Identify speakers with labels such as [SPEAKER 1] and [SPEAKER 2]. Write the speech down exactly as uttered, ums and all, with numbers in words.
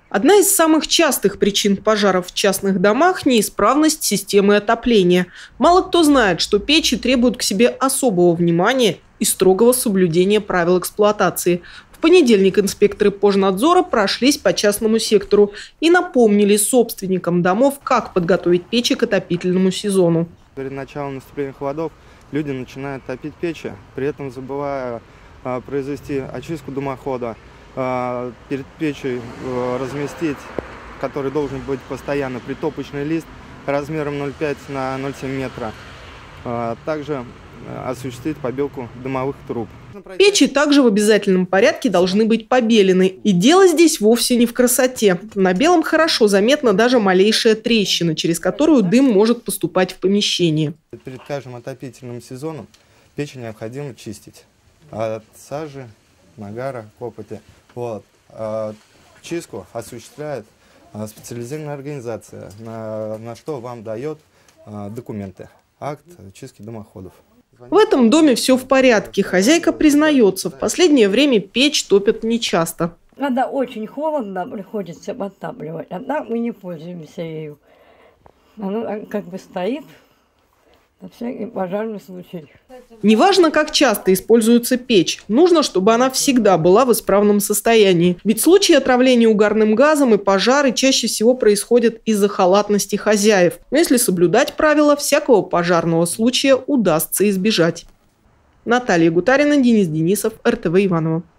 [SPEAKER 1] Одна из самых частых причин пожаров в частных домах – неисправность системы отопления. Мало кто знает, что печи требуют к себе особого внимания и строгого соблюдения правил эксплуатации. В понедельник инспекторы Пожнадзора прошлись по частному сектору и напомнили собственникам домов, как подготовить печи к отопительному сезону.
[SPEAKER 2] Перед началом наступления холодов люди начинают топить печи, при этом забывая а, произвести очистку дымохода, а, перед печью а, разместить, который должен быть постоянно, притопочный лист размером ноль целых пять на ноль целых семь метра. А, также осуществить побелку дымовых труб.
[SPEAKER 1] Печи также в обязательном порядке должны быть побелены. И дело здесь вовсе не в красоте. На белом хорошо заметна даже малейшая трещина, через которую дым может поступать в помещение.
[SPEAKER 2] Перед каждым отопительным сезоном печи необходимо чистить от сажи, нагара, копоти. Вот. А чистку осуществляет специализированная организация, на, на что вам дает документы, акт чистки дымоходов.
[SPEAKER 1] В этом доме все в порядке. Хозяйка признается, в последнее время печь топят нечасто.
[SPEAKER 3] Когда очень холодно, приходится подтапливать, а так мы не пользуемся ею. Она как бы стоит на всякий пожарный случай.
[SPEAKER 1] Неважно, как часто используется печь, нужно, чтобы она всегда была в исправном состоянии. Ведь случаи отравления угарным газом и пожары чаще всего происходят из-за халатности хозяев. Но если соблюдать правила, всякого пожарного случая удастся избежать. Наталья Гутарина, Денис Денисов, эр тэ вэ Иваново.